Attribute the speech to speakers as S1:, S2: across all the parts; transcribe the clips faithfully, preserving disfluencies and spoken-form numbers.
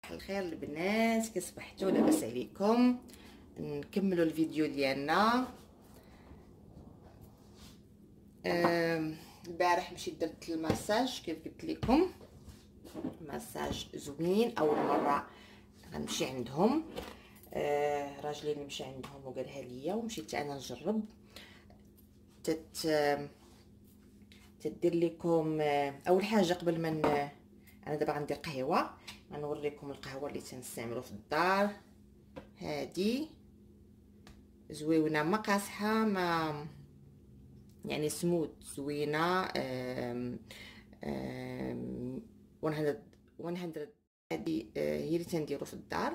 S1: الخير البنات، كي صبحتوا؟ لاباس عليكم؟ نكملوا الفيديو ديالنا. البارح مشيت درت المساج كيف قلت لكم، مساج زوين. اول مره غنمشي عندهم، آه راجلي اللي مشى عندهم وقالها ليا ومشيت انا نجرب. تت تدير لكم اول حاجه قبل ما انا دابا غندير قهوه. غنوريكم القهوه اللي تنستعملوا في الدار. هادي زويونه، ما قاصحه، ما يعني سموت، زوينه. أم أم مية مية. هادي هي اللي تنديرو في الدار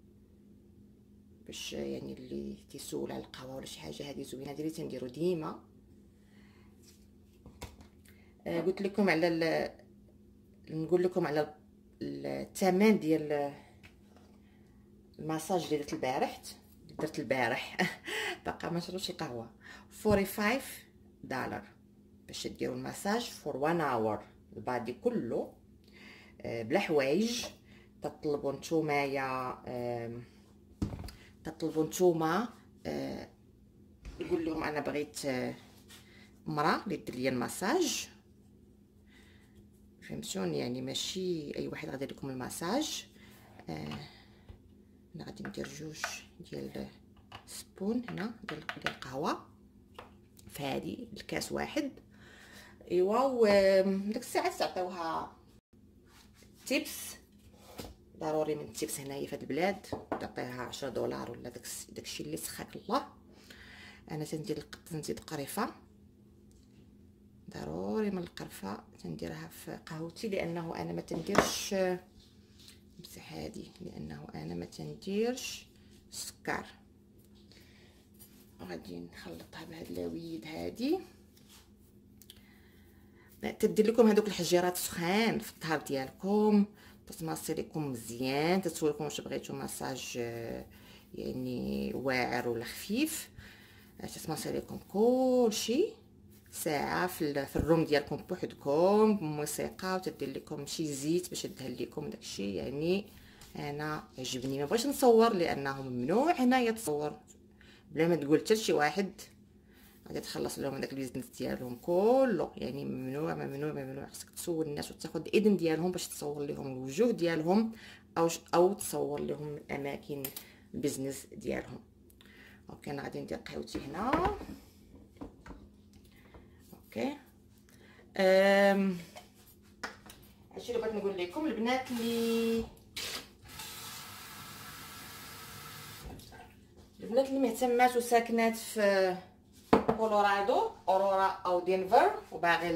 S1: باش يعني اللي تيسول على القهوه ولا شي حاجه. هذه زوينه، هذه اللي تنديرو ديما. أه قلت لكم على نقول لكم على الثمن ديال المساج اللي درت البارح درت البارح باقا ما شربتش القهوه. خمسة وأربعين دولار باش ديروا المساج فور وان اور. البادي كله بلا حوايج. تطلبوا نتومايا تطلبوا نتوما يقول لهم انا بغيت مرا اللي دير لي المساج، فهمتوني؟ يعني ماشي اي واحد غادي لكم المساج. آه انا غادي ندير جوج ديال سبون هنا ديال القهوه في هذه الكاس واحد. ايوا وديك الساعه تعطيوها تيبس، ضروري من التيبس هنايا في هاد البلاد. تعطيها عشرة دولار ولا داك داكشي اللي سخاك الله. انا تندير تنزيد قرفه، ضروري من القرفه تنديرها في قهوتي، لانه انا ما تنديرش بصح هادي، لانه انا ما تنديرش السكر. غادي نخلطها بهاد اللويد هادي. تدير لكم هذوك الحجيرات سخان في الظهر ديالكم، تتماسي لكم مزيان، تتسول لكم واش بغيتو مساج يعني واعر ولا خفيف. تتماسي لكم كلشي ساعه في, في الروم ديالكم بوحدكم بموسيقى، وتدير لكم شي زيت باش يدهن لكم داكشي. يعني انا عجبني، ما بغيتش نصور لانه ممنوع هنايا تصور بلا ما تقول حتى شي واحد. غادي تخلص لهم داك البيزنس ديالهم كله، يعني ممنوع ممنوع ممنوع. خصك تسول الناس وتاخذ الاذن ديالهم باش تصور لهم الوجوه ديالهم او او تصور لهم الاماكن البيزنس ديالهم. اوكي انا غادي ندير قهوتي هنا. اوكي امم هادشي اللي بغيت نقول لكم البنات اللي البنات اللي مهتمات وساكنات في كولورادو، اورورا او دنفر، وباغي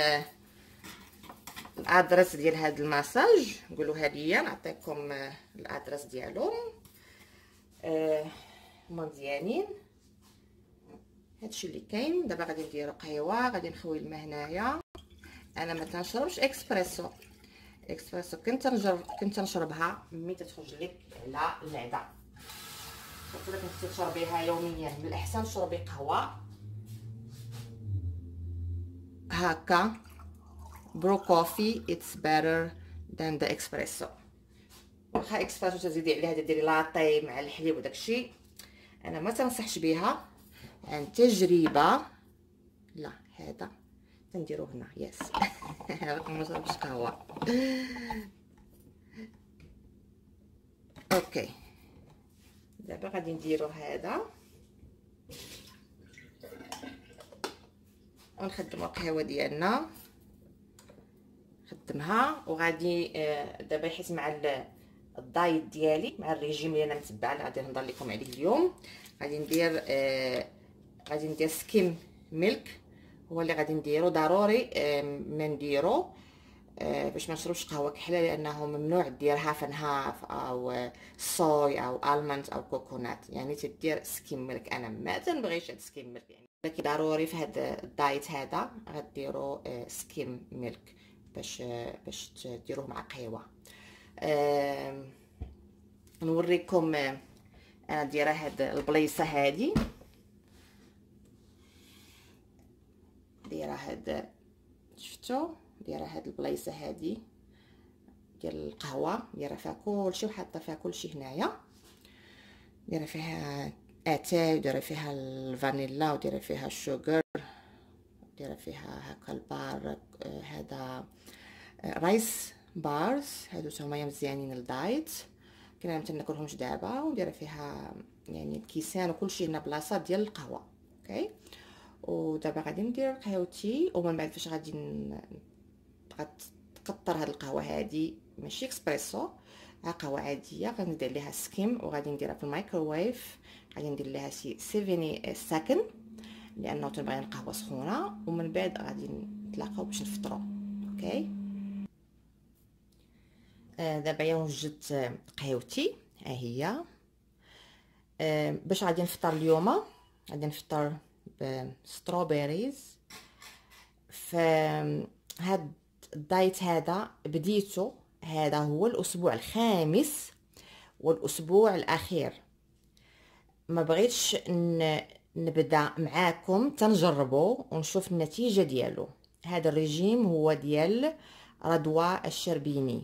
S1: الادرس ديال هاد المساج نقولوها ليا، نعطيكم الادرس ديالهم. آه هما مزيانين. هادشي اللي كاين. دابا غادي نديرو قهوه، غادي نخوي الماء هنايا. انا ما تنشربش اكسبريسو. اكسبريسو كنت نجرب كنت نشربها ملي تتخرج لك على المعده، الا كنتي تشربيها يوميا من الاحسن تشربي قهوه هكا برو كوفي. اتس better than the espresso. واخا اكسبريسو تزيدي عليها ديري لاطي مع الحليب وداكشي، انا ما تنصحش بها عن تجربه. لا هذا تنديرو هنا يس راكم ما شربتش قهوه. اوكي دابا غادي نديرو هذا ونخدمو القهوه ديالنا. خدمها وغادي دابا حيت مع الدايت ديالي، مع الريجيم اللي انا متبعه اللي غادي نهضر لكم عليه اليوم، غادي ندير غادي ندير سكيم ميلك. هو اللي غادي نديرو ضروري ما نديرو باش ما نشربش قهوه كحله، لانه ممنوع دير هاف ان هاف او صوي او الموند او كوكونات. يعني تدير سكيم ميلك. انا ما تنبغيش هاد سكيم ميلك، يعني لكن ضروري في هذا الدايت هذا غديروا سكيم ميلك باش باش ديروه مع قهوه. أه نوريكم انا دايره هاد البليصه هادي، دايره هاد شفتوا دايره هاد البليصه هادي ديال القهوه، دايره فيها كلشي وحاطه فيها كلشي هنايا، دايره فيها اتاي ودايره فيها الفانيلا ودايره فيها الشوغر، دايره فيها هكا البار هذا رايس بارز، هادو هما مزيانين للدايت، كنا ما تناكلهمش دابا، ودايره فيها يعني الكيسان وكلشي هنا بلاصه ديال القهوه. اوكي، ودابا غادي ندير قهوتي، ومن بعد فاش غادي تقطر هاد القهوه هادي ماشي اكسبريسو، ها قهوه عاديه، غندير عليها سكيم وغادي نديرها في الميكروويف، غادي ندير لها شي سبعين سكند لانه تنبغي القهوه سخونه، ومن بعد غادي نتلاقاو باش نفطروا. اوكي، آه دابا وجدت قهوتي ها هي. آه باش غادي نفطر اليوم، غادي نفطر بستروبيريز. فهاد الدايت هذا بديته، هذا هو الاسبوع الخامس والاسبوع الاخير، ما بغيتش نبدا معاكم تنجربوا ونشوف النتيجه ديالو. هذا الرجيم هو ديال رضوى الشربيني،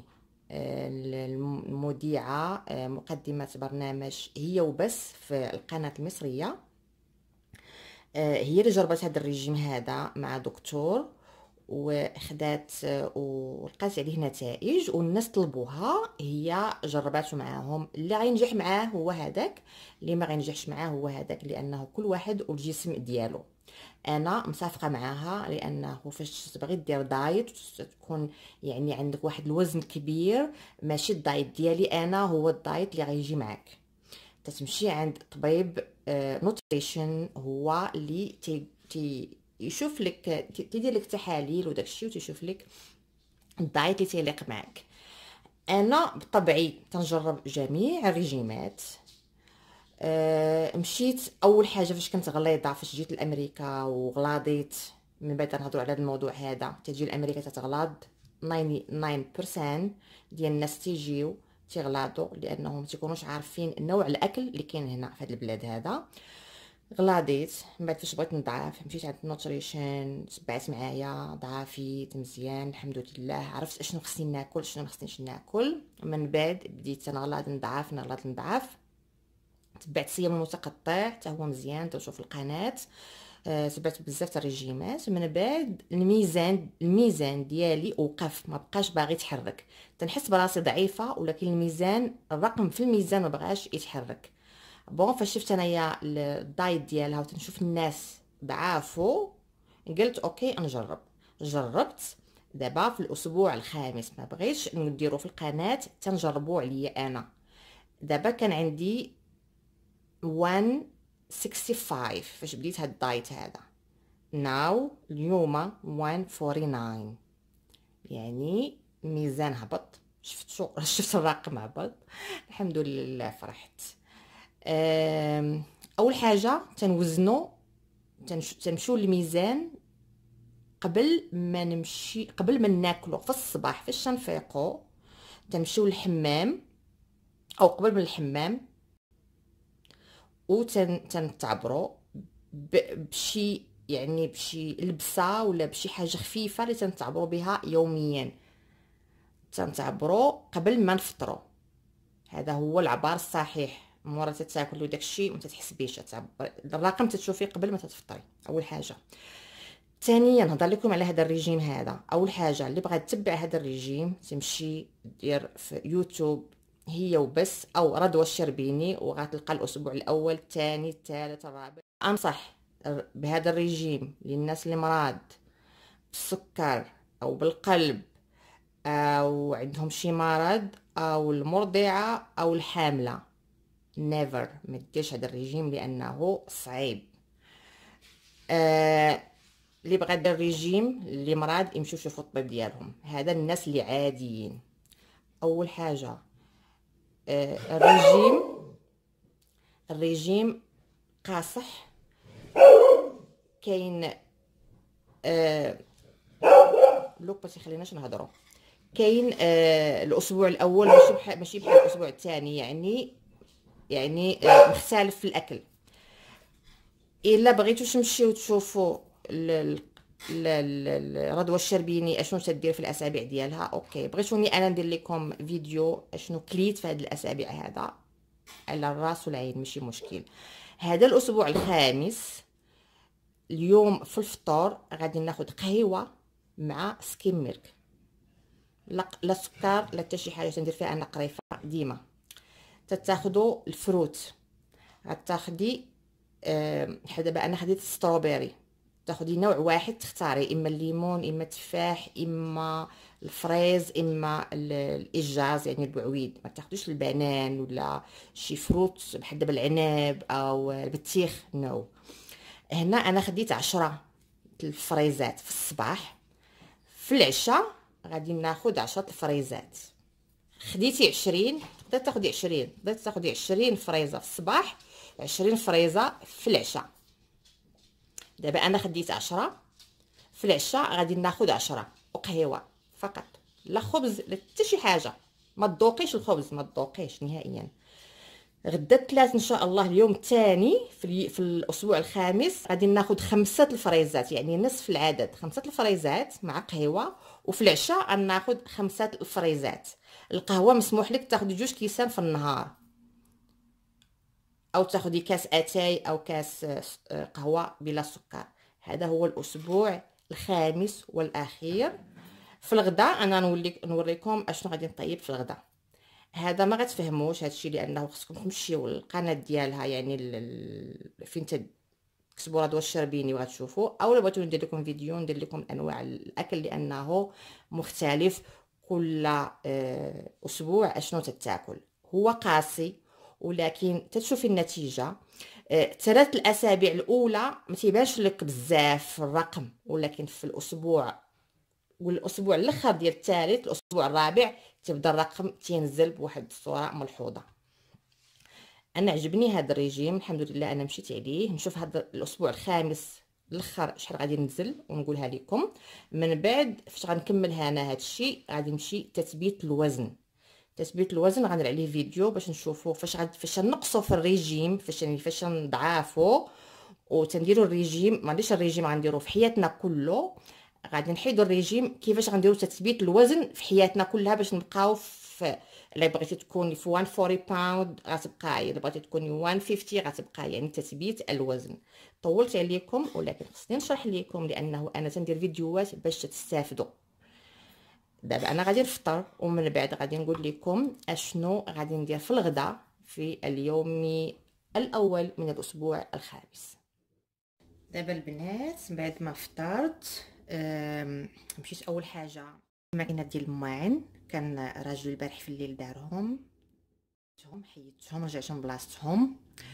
S1: المذيعه مقدمه برنامج هي وبس في القناه المصريه، هي اللي جربت هذا الرجيم هذا مع دكتور وخدات ولقات عليه نتائج، والناس طلبوها، هي جرباته معاهم. اللي غينجح معاه هو هذاك، اللي ما غينجحش معاه هو هذاك، لانه كل واحد والجسم ديالو. انا مصافقه معاها، لانه فاش تبغي دير دايت تكون يعني عندك واحد الوزن كبير، ماشي الدايت ديالي انا هو الدايت اللي غيجي معاك. تتمشي عند طبيب نوتريشن، هو اللي تي تي يشوف لك، تيدير لك تحاليل وداكشي، وتشوف لك الدايت اللي تيليق معك. انا بطبعي تنجرب جميع الريجيمات. أه مشيت اول حاجه فاش كنت غليظه، فاش جيت لامريكا وغلاضيت، من بعد نهضروا على الموضوع هذا، تجي لامريكا تتغلاض تسعة وتسعين بالمية ديال الناس تيجيو تيغلاضوا، لانهم تيكونوش عارفين نوع الاكل اللي كاين هنا في هذا البلاد هذا. غلاضيت من بعد فاش بغيت نضعف مشيت عند النوتريشن، تبعت معايا ضعفيت مزيان الحمد لله، عرفت اشنو خصني ناكل شنو ما خصنيش ناكل. من بعد بديت نغلط نضعف نغلط نضعف، تبعت صيام المتقطع حتى هو مزيان، تشوف القناه. أه تبعت بزاف الريجيمات. من بعد الميزان الميزان ديالي وقف، ما بقاش باغي يتحرك، تنحس براسي ضعيفه، ولكن الميزان الرقم في الميزان ما بغاش يتحرك. بون فاش شفت انايا الدايت ديالها وتنشوف الناس ضعافو، قلت اوكي نجرب. جربت دابا في الاسبوع الخامس، ما بغيتش نديرو في القناه تنجربوا عليا انا. دابا كان عندي مية وخمسة وستين فاش بديت هاد الدايت هذا، ناو اليوم مية وتسعة وأربعين، يعني الميزان هبط. شفتو شفت الرقم هبط، الحمد لله فرحت. اول حاجه تنوزنو، تنمشيو للميزان قبل ما نمشي، قبل ما ناكلو في الصباح فاش تنفيقو، تنمشيو للحمام او قبل من الحمام، و تنتعبرو بشي يعني بشي لبسه ولا بشي حاجه خفيفه اللي تنتعبرو بها يوميا. تنتعبرو قبل ما نفطرو، هذا هو العبار الصحيح. مورا تتاكلو داكشي ما تتحسبيش، تعبر الرقم تتشوفي قبل ما تفطري. اول حاجه. ثانيا نهضر لكم على هذا الريجيم هذا. اول حاجه اللي بغات تتبع هذا الريجيم تمشي دير في يوتيوب هي وبس، او رضوى الشربيني، وغتلقى الاسبوع الاول الثاني الثالث الرابع. انصح بهذا الريجيم للناس اللي مراد بالسكر او بالقلب او عندهم شي مرض، او المرضعه او الحامله. نيفر ما ديرش هذا الريجيم لانه صعيب. آه اللي بغى يدير الريجيم اللي مراد يمشيو يشوفوا الطبيب ديالهم. هذا الناس اللي عاديين. اول حاجه آه الريجيم الريجيم قاصح. كاين آه لوك باش يخليناش نهضروا. كاين آه الاسبوع الاول ماشي بحال ماشي بحال الاسبوع الثاني، يعني يعني آه مختلف في الاكل. الا بغيتو تمشيو تشوفوا رضوى الشربيني اشنو تدير في الاسابيع ديالها. اوكي بغيتوني انا ندير لكم فيديو اشنو كليت في هاد الاسابيع هذا على الراس والعين ماشي مشكل. هذا الاسبوع الخامس اليوم في الفطور غادي ناخذ قهوه مع سكيم ميلك، لا لا سكر لا حتى شي حاجه تندير فيها انا قريفه ديما. تتاخذوا الفروت، غتاخدي أه دابا انا خديت ستروبيري، تاخدي نوع واحد تختاري، اما الليمون اما التفاح اما الفريز اما الاجاز يعني البعويد. ما تاخدوش البنان ولا شي فروت بحال دابا العنب او البطيخ نو. هنا انا خديت عشرة الفريزات في الصباح. في العشاء غادي ناخد عشرة الفريزات. خديتي عشرين تقدر تاخدي عشرين، تقدر تاخدي عشرين فريزه في الصباح عشرين فريزه في العشاء. دابا انا خديت عشرة في العشاء، غادي ناخد عشرة وقهوه فقط، لا خبز لا حتى شي حاجه. ما تذوقيش الخبز، ما تذوقيش نهائيا. غدا الثلاث ان شاء الله اليوم الثاني في, في الاسبوع الخامس غادي ناخد خمسة الفريزات، يعني نصف العدد، خمسة الفريزات مع قهوه. وفي العشاء غناخد خمسة الفريزات. القهوه مسموح لك تاخدي جوج كيسان في النهار، او تاخدي كاس اتاي او كاس قهوه بلا سكر. هذا هو الاسبوع الخامس والاخير. في الغداء انا نولي نوريكم اشنو غادي نطيب في الغداء. هذا ما غتفهموش هادشي لانه خصكم تمشيو للقناه ديالها، يعني فين تكتبوا رضوى الشربيني وغتشوفوا، او بغيتو ندير لكم فيديو ندير لكم انواع الاكل لانه مختلف كل اسبوع اشنو تتاكل. هو قاسي ولكن تتشوفي النتيجه. ثلاث الاسابيع الاولى ما تيبانش لك بزاف الرقم، ولكن في الاسبوع والاسبوع الاخر ديال الثالث الاسبوع الرابع تبدا الرقم تينزل بواحد الصوره ملحوظه. انا عجبني هذا الريجيم الحمد لله، انا مشيت عليه. نشوف هذا الاسبوع الخامس الاخر شحال غادي ننزل ونقولها لكم. من بعد فاش غنكملها انا هذا الشيء غادي نمشي تثبيت الوزن. تثبيت الوزن غندير عليه فيديو باش نشوفوا فاش غاد فاش نقصوا في الريجيم، فاش يعني فاش نضعفوا وتنديروا الريجيم. ما عنديش الريجيم غنديروا في حياتنا كله، غادي نحيدوا الريجيم كيفاش غنديروا تثبيت الوزن في حياتنا كلها باش نبقاو في. الا بغيتي تكوني في مية وأربعين باوند غتبقاي، الا بغيتي تكوني مية وخمسين غتبقاي، يعني تثبيت الوزن. طولت عليكم ولكن خصني نشرح لكم لانه انا تندير فيديوهات باش تستافدوا. دابا انا غادي نفطر ومن بعد غادي نقول لكم اشنو غادي ندير في الغداء في اليوم الاول من الاسبوع الخامس. دابا البنات بعد ما فطرت مشيت اول حاجه الماكينه ديال الماعن. كان راجل البارح في الليل دارهم هم حيدتهم رجعتهم بلاصتهم.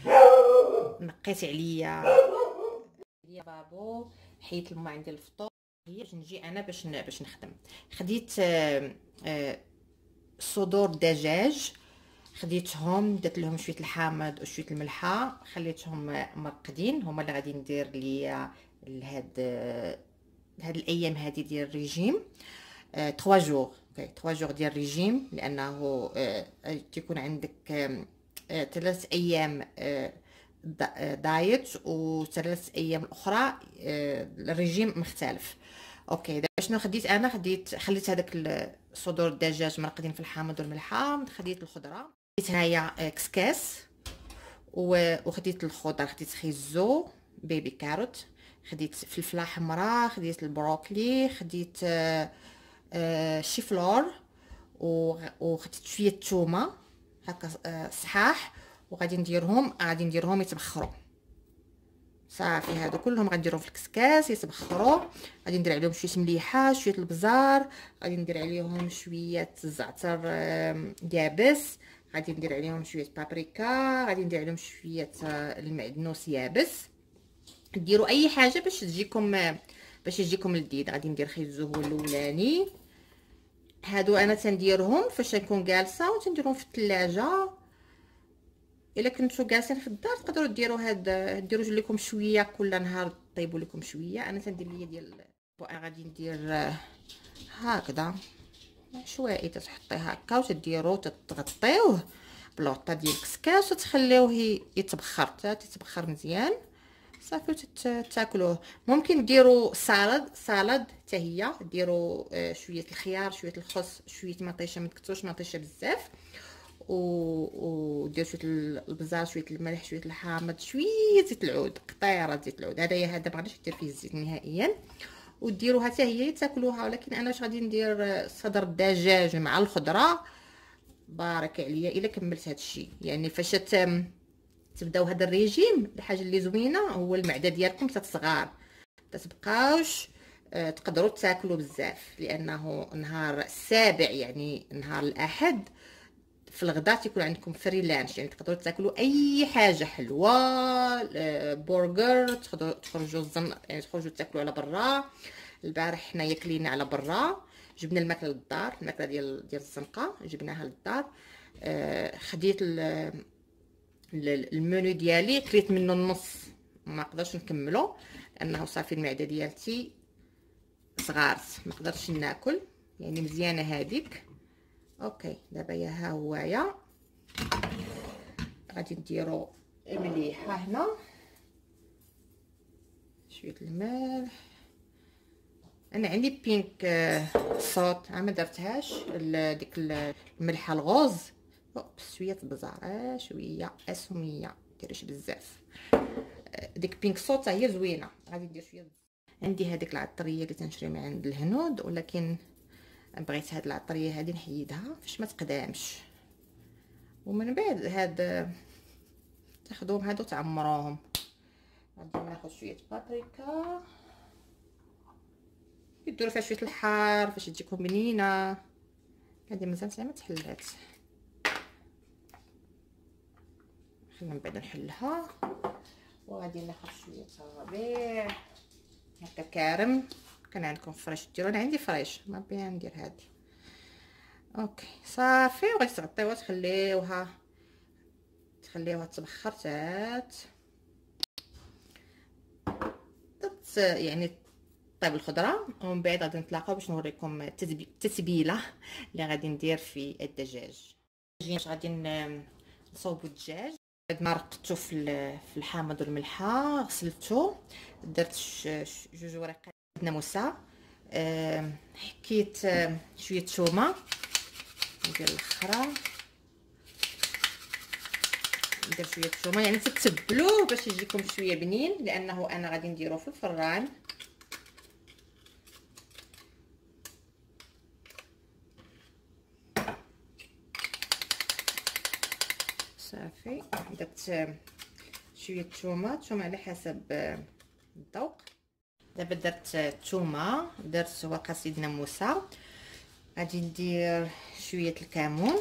S1: نقيت عليا عليا بابو، حيدت الماعن ديال الفطور هي باش نجي انا باش باش نخدم. خديت آه آه صدور دجاج، خديتهم درت لهم شويه الحامض وشويه الملحه، خليتهم مرقدين. هما اللي غادي ندير ليا لهاد هاد الايام هادي ديال الريجيم. ثلاثة جوغ ثلاثة جوغ ديال الريجيم، لانه آه تيكون عندك آه ثلاث ايام آه دايت وثلاث ايام الاخرى آه الريجيم مختلف. اوكي دابا شنو خديت انا؟ خديت خليت هذاك صدور الدجاج مرقدين في الحامض والملحه. خديت الخضره، خديت هنايا كسكاس وخديت الخضر، خديت خيزو بيبي كاروت، خديت فلفله حمراء، خديت البروكلي، خديت آه آه شيفلور، وخديت شويه الثومه هكا آه صحاح، وغادي نديرهم غادي نديرهم يتبخروا صافي. هادو كلهم غنديرهم في الكسكاس يتبخروا. غادي ندير عليهم شويه مليحه، شويه البزار، غادي ندير عليهم شويه الزعتر يابس، غادي ندير عليهم شويه بابريكا، غادي ندير عليهم شويه المعدنوس يابس. ديروا اي حاجه باش تجيكم باش يجيكم لذيذ. غادي ندير خيزو هو الاولاني. هادو انا تنديرهم فاش نكون جالسه وتنديرهم في الثلاجه. الا كنتو جالسين في الدار تقدروا ديروا هاد ديروا لكم شويه كل نهار طيبوا لكم شويه. انا تندير ليا ديال انا غادي ندير هكذا عشوائي، تحطيه هكا وتديروا تغطيوه بلوطه ديال الكسكاس وتخليوه يتبخر حتى يتبخر مزيان صافي تاكلوه. ممكن ديروا سالاد سالاد حتى هي، ديروا آه شويه الخيار، شويه الخس، شويه مطيشه، ما تكثروش مطيشه بزاف، و وديروا شويه البزار، شويه الملح، شويه الحامض، شويه زيت العود، قطيره زيت العود. هذايا هذا ما غاديش دير فيه الزيت نهائيا، وديروها حتى هي تاكلوها. ولكن انا واش غادي ندير صدر الدجاج مع الخضره. بارك عليا الا كملت هذا الشيء. يعني فاش تبداو هذا الريجيم، الحاجه اللي زوينه هو المعده ديالكم تتصغار، تتبقاوش آه تقدروا تاكلوا بزاف، لانه نهار السابع يعني نهار الاحد في الغداء تيكون عندكم فري لانش، يعني تقدروا تاكلوا اي حاجه حلوه، آه برجر، تقدروا تخرجوا الزن... يعني تخرجوا تاكلوا على برا. البارح حنايا كلينا على برا، جبنا الماكله للدار، الماكله ديال ديال الزنقه جبناها للدار. آه خديت المنيو ديالي، كليت منه النص، ما قدرش نكملو لانه صافي المعده ديالتي صغارت، ما قدرتش ناكل. يعني مزيانه هذيك. اوكي دابا يا ها هوايا غادي نديرو مليحه هنا، شويه الملح. انا عندي بينك صوت ما درتهاش، ديك الملحه الغوز، شويه البزار، آه شويه اسميه، ديريش بزاف. ديك بينك صوت هي زوينه، غادي ندير شويه. عندي هذيك العطريه اللي تنشري من عند الهنود، ولكن بغيت هاد العطريه هذه نحيدها فاش ما تقدامش، ومن بعد هاد تاخذوهم هادو تعمروهم. غادي ناخذ شويه بابريكا، يديروا فيها شويه الحار باش تجيكم بنينه. هذه مازال ما تحلات، خلينا من بعد نحلها. وغادي ناخذ شويه الربيع هكا كارم، كان عندكم فريش ديروا، انا عندي فريش ما بيان ندير هادي. اوكي صافي، وغادي تغطيوها تخليوها تخليوها تبخر تات تت يعني طيب الخضره. ومن بعد غادي نتلاقاو باش نوريكم التتبيله اللي غادي ندير في الدجاج. غادي نصوبوا الدجاج بعد ما رقدته في في الحامض والملحه، غسلته، درت جوج ورقات ناموسه، أه حكيت أه شويه ثومه، ندير الاخرى، ندير شويه ثومه يعني تتبلوه باش يجيكم شويه بنين، لانه انا غادي نديروه في الفران. صافي درت شويه ثومه، ثومه على حسب الذوق. دابا درت الثومه، درت ورقه سيدنا موسى، غادي ندير شويه الكمون،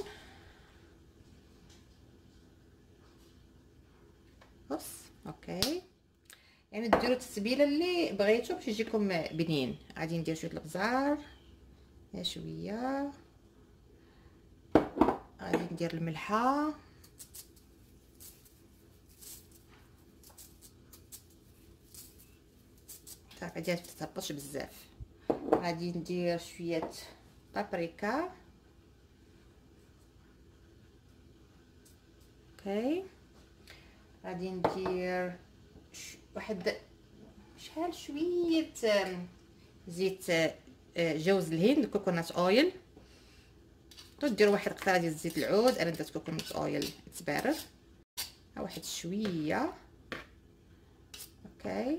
S1: بص اوكي، يعني ديروا التتبيله اللي بغيتو باش يجيكم بنين. غادي ندير شويه الابزار، شويه غادي ندير الملحه، صافي ديال تتهبطش بزاف. غادي ندير شويه بابريكا، اوكي. غادي ندير واحد شحال شويه زيت جوز الهند، كوكونات اويل. ديروا واحد قطره ديال زيت العود، انا درت كوكونات اويل تبارد، واحد شويه، اوكي.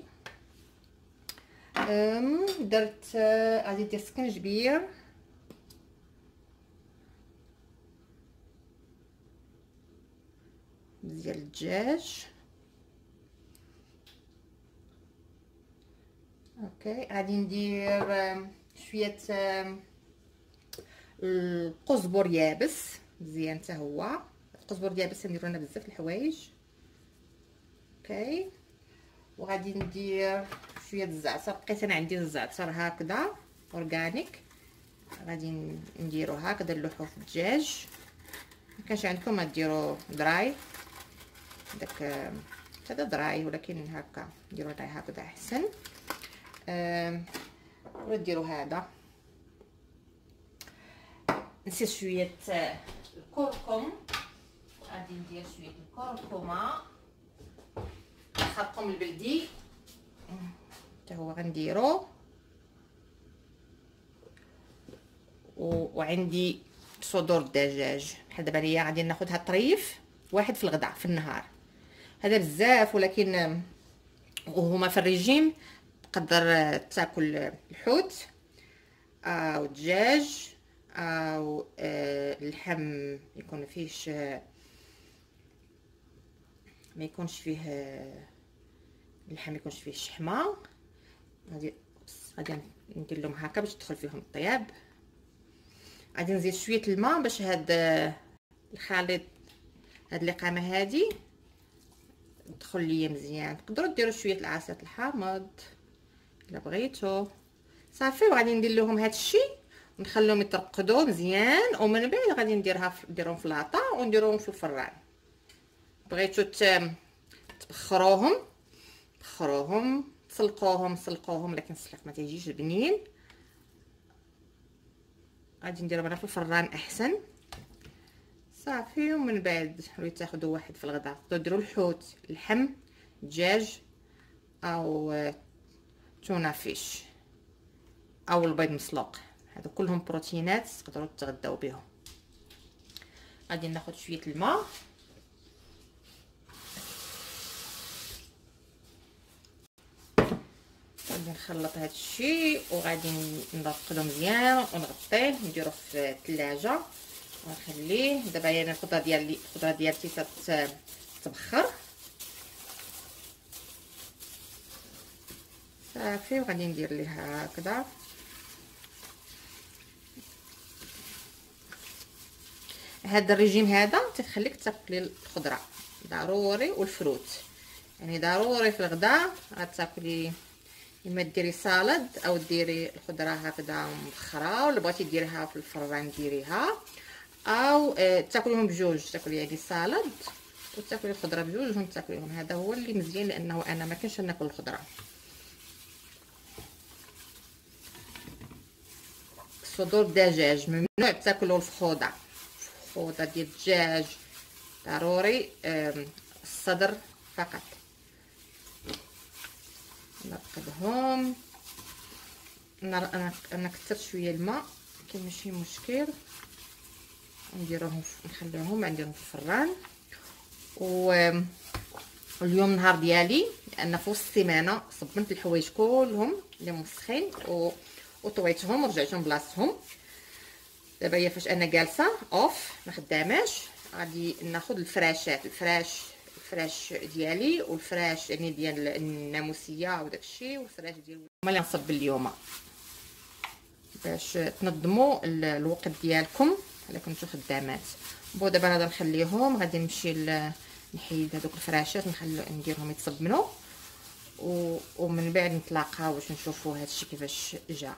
S1: أم درت غادي ندير سكنجبير، ديال الدجاج، اوكي. غادي ندير شويه القزبر يابس مزيان حتى هو، القزبر يابس نديرو لنا بزاف الحوايج، اوكي. وغادي ندير شويه الزعتر، بقيت انا عندي الزعتر هكذا اورغانيك، غادي نديرو هكذا نلوحو في الدجاج. مكانش عندكم ديروا دراي، داك هذا دراي، ولكن هكا نديرو دراي هكذا احسن. أه ولا ديروا هذا. نسيت شويه الكركم، غادي ندير شويه الكركمه الخرقوم البلدي حتى هو غنديرو، وعندي صدور الدجاج. بحال دابا ليا غادي ناخذها طريف واحد في الغداء في النهار، هذا بزاف. ولكن وهما في الريجيم تقدر تاكل الحوت او الدجاج او اللحم يكون فيهش ما يكونش فيه اللحم ما يكونش فيه الشحمه. غادي غادي ندير لهم هكا باش تدخل فيهم الطياب. غادي نزيد شويه الماء باش هاد الخليط هاد اللقامه هادي تدخل ليا مزيان. تقدروا ديروا شويه العسل الحامض الا بغيتو. صافي وغادي ندير لهم هاد الشيء ونخليهم يترقدوا مزيان، ومن بعد غادي نديرها نديرهم في لاطا ونديروهم في الفران. بغيتو تبخروهم بخروهم تسلقوهم سلقوهم، لكن السلق ما تيجيش بنين. غادي نديرهم انا في الفران احسن. صافي ومن بعد لو تاخذوا واحد في الغداء تقدروا ديروا الحوت، اللحم، دجاج او تونه فيش او البيض مسلوق، هادو كلهم بروتينات تقدروا تتغداو بهم. غادي ناخذ شويه الماء غادي نخلط هذا الشيء وغادي نرقدو مزيان ونغطيه نديروه في الثلاجه ونخليه. دابا يعني الخضره ديالي الخضره ديالتي تتبخر صافي، وغادي ندير ليها هكذا. هذا الريجيم هذا تخليك تاكلي الخضره ضروري، والفروت يعني ضروري في الغداء. غتاكلي اما ديري سالاد او ديري الخضره هكذا مبخره، ولا بغيتي ديريها في الفران ديريها، او آه تاكليهم بجوج، تاكلي يعني سالاد وتاكلي الخضره بجوج وتاكليهم. هذا هو اللي مزيان لانه انا ما كنش ناكل الخضره. صدور الدجاج ممنوع تاكلوا الفخوضه، الفخوضه ديال الدجاج ضروري الصدر فقط. نرقدهم. انا انا كثرت شويه الماء كاين ماشي مشكل، نديروهم نخليهم نديرهم في الفران. واليوم نهار ديالي لان في وسط السيمانه صبنت الحوايج كلهم اللي مسخين و... وطويتهم ورجعتهم بلاصتهم. دابا هي فاش انا جالسه اوف ما خداماش غادي ناخذ الفراشات الفراش الفراش ديالي والفراش يعني ديال الناموسيه وداكشي والفراش ديال هما اللي نصب اليوم باش تنظموا الوقت ديالكم الا كنتو خدامات. بو دابا غادي نخليهم غادي نمشي نحيد هذوك الفراشات نخلي نديرهم يتصبنوا ومن بعد نتلاقاو باش نشوفوا هادشي كيفاش جا.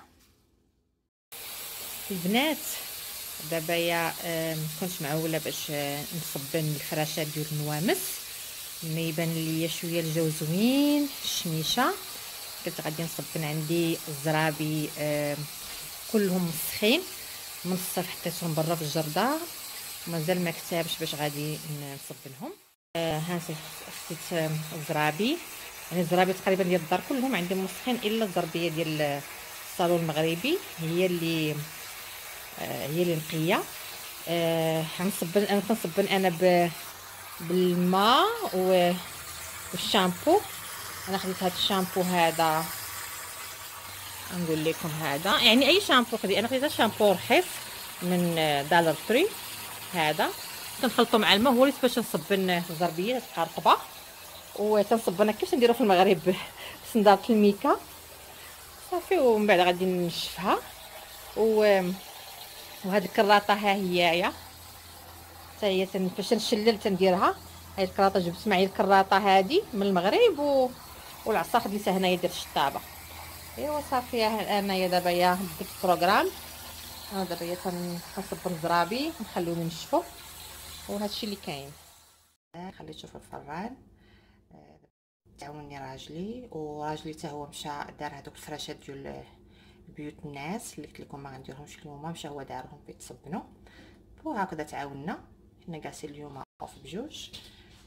S1: البنات دابا يا كنت معوله باش نصبن الفراشات ديال النوامس. ملي يبان ليا شويه الجو زوين الشميشه قلت غادي نصبن. عندي الزرابي كلهم مسخين من الصيف حطيتهم برا في الجرده مازال ما كتابش باش غادي نصبنهم. ها خديت الزرابي يعني الزرابي تقريبا ديال الدار كلهم عندي مسخين الا الزربيه ديال الصالون المغربي هي اللي هي اللي نقيه. حنصبن انا كنصبن انا ب بالماء والشامبو. انا خديت هذا الشامبو هذا نقول لكم هذا يعني اي شامبو خدي. انا خديت شامبو رخيص من دولار تري هذا كنخلطو مع الماء هو اللي باش نصبن الزربيه تبقى رطبه وتنصبنا كيفاش نديرو في المغرب صنداره الميكا صافي. ومن بعد غادي نشفها و وهاد الكراطه ها هيايا حتى هي فاش نشلل تنديرها. هاد الكراطه جبت معايا الكراطه هادي من المغرب و... والعصا خديتها هنايا ديال الشطابه. ايوا صافي انايا دابا يا بديت البروغرام. انا دابا يا كنصب الزرابي نخليهم ينشفوا وهادشي اللي كاين. خليته في الفران تعاوني راجلي وراجلي حتى هو مشى دار هذوك الفراشات ديال بيوت الناس اللي قلت لكم ما غنديرهمش اليوم مشى هو دارهم بيتصبنوا وهكذا تعاوننا حنا جالسين اليوم اوف بجوج.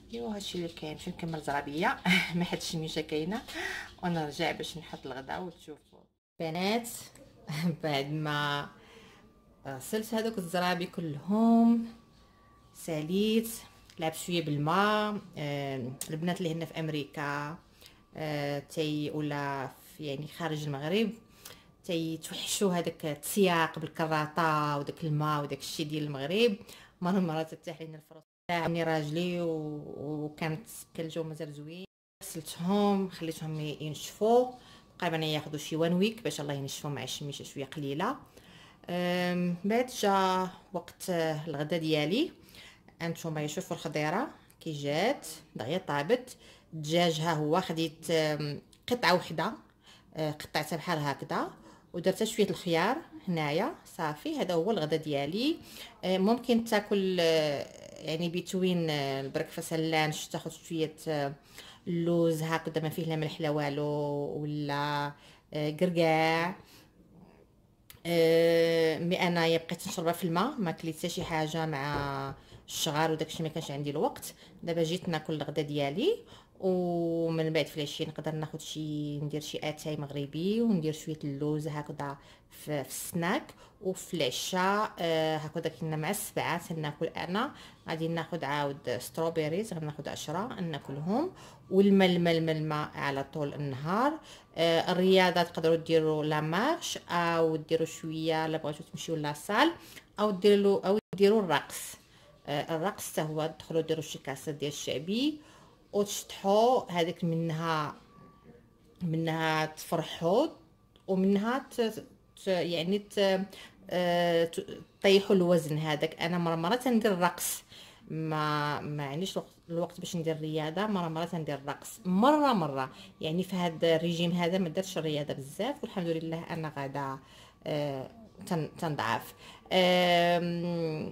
S1: ايوا هادشي اللي كاين. باش نكمل زرابيه ما حد الشميشه كاينه ونرجع باش نحط الغدا وتشوفوا بنات. بعد ما غسلت هذوك الزرابي كلهم ساليت، لعبت شويه بالماء. آه البنات اللي هنا في امريكا آه تي ولا في يعني خارج المغرب تيتوحشوا هذاك التسياق بالكراطه وداك الماء وداك الشيء ديال المغرب. مره مره تتاح لنا الفرصه. عمني راجلي وكانت كان الجو مازال زوين، غسلتهم خليتهم ينشفوا تقريبا ياخذوا شي وان ويك باش الله ينشفوا مع الشميشه شويه قليله. بعد جا وقت الغدا ديالي. انتم شوفوا الخضيره كي جات دغيا طابت. الدجاج ها هو خديت قطعه وحده قطعتها بحال هكذا ودرت شويه الخيار هنايا صافي. هذا هو الغدا ديالي. ممكن تاكل يعني بتوين البركفاست اللانش تاخذ شويه اللوز هكذا ما فيه لا ملح لا والو ولا قرقاع. مي انايا بقيت نشربها في الماء ما كليت حتى شي حاجه مع الشغار وداكشي ما كانش عندي الوقت. دابا جيت ناكل الغدا ديالي ومن بعد في العشيه نقدر ناخذ شي ندير شي اتاي مغربي وندير شويه اللوز هكذا في, في السناك. وفي العشاء آه هكذا كنا مع السبعه ناكل. انا غادي ناخذ عاود ستروبيريز غناخذ عشرة ناكلهم. والما الماء الماء الماء على طول النهار. آه الرياضه تقدروا ديروا لا مارش او ديروا شويه لا بغيتو تمشيو لاصال او ديروا او ديروا الرقص. آه الرقص حتى هو تدخلوا ديروا شي كاسه ديال الشعبي وتشطحوا هذيك منها منها تفرحوا ومنها ت... ت... يعني ت... آه... طيحوا الوزن هذاك. انا مره مره تندير الرقص ما ما عنديش الوقت باش ندير الرياضه. مره مره تندير الرقص مره مره يعني في هذا الريجيم هذا ما درتش الرياضه بزاف والحمد لله انا غادا آه... تن... تنضعف. آه...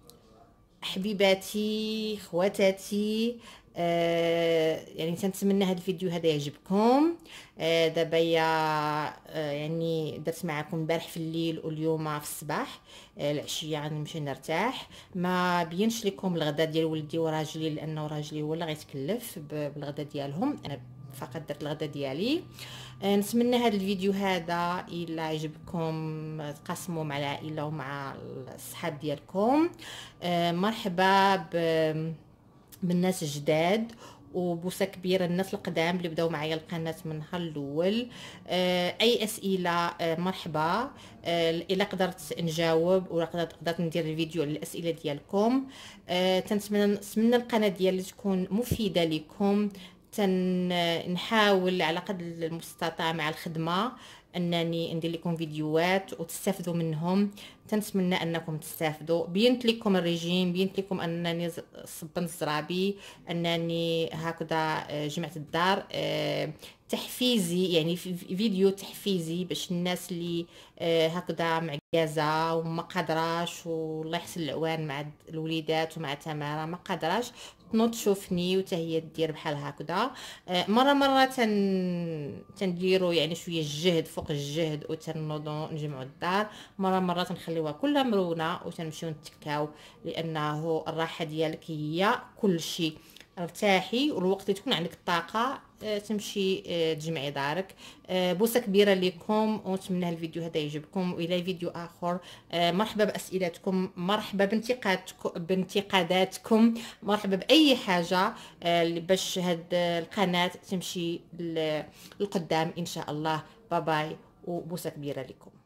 S1: حبيباتي خواتاتي آه يعني تنتمنى هذا الفيديو هذا يعجبكم. آه دابا يا آه يعني درت معكم البارح في الليل واليوم في الصباح. آه العشيه غنمشي نرتاح. ما بينش لكم الغدا ديال ولدي وراجلي لانه راجلي هو اللي غيتكلف بالغدا ديالهم. انا فقط درت الغدا ديالي. آه نتمنى هذا الفيديو هذا الا عجبكم تقاسموا مع العائله ومع الصحاب ديالكم. آه مرحبا ب بالناس الجداد وبوسه كبيره الناس القدام اللي بداو معايا القناه من النهار الاول. آه اي اسئله آه مرحبا. آه الا قدرت نجاوب ولا قدرت قدرت ندير الفيديو على الاسئله ديالكم. آه تنتمنى نتمنى القناه ديالي تكون مفيده لكم. تنحاول على قدر المستطاع مع الخدمه انني ندير لكم فيديوهات وتستافدوا منهم. تنتمنى انكم تستافدوا. بينت لكم الريجيم بينت لكم انني صبنت الزرابي انني هكذا جمعت الدار تحفيزي يعني فيديو تحفيزي باش الناس اللي هكذا معجزه وما قادراش والله يحسن العوان مع الوليدات ومع تمارا ما قادراش تنوض تشوفني وتا هي دير بحال هكذا. مره مره تن تنديروا يعني شويه الجهد فوق الجهد وتنوضوا نجمعوا الدار. مره مره تنخليوها كلها مرونه وتنمشيو نتكاو لانه الراحه ديالك هي كل شيء. ارتاحي والوقت اللي تكون عندك الطاقه تمشي تجمعي دارك. بوسه كبيره لكم ونتمنى الفيديو هذا يعجبكم. والى فيديو اخر مرحبا باسئلتكم مرحبا بانتقاداتكم بانتقاداتكم مرحبا باي حاجه باش هاد القناه تمشي للقدام ان شاء الله. باي باي وبوسه كبيره لكم.